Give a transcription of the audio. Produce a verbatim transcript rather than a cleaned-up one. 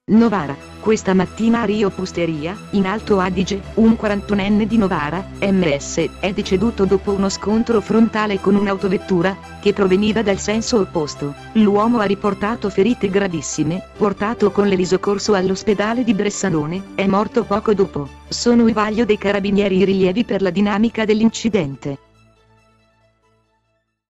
Novara, questa mattina a Rio Pusteria, in Alto Adige, un quarantunenne di Novara, M S, è deceduto dopo uno scontro frontale con un'autovettura, che proveniva dal senso opposto. L'uomo ha riportato ferite gravissime, portato con l'elisocorso all'ospedale di Bressanone, è morto poco dopo. Sono i vaglio dei carabinieri i rilievi per la dinamica dell'incidente.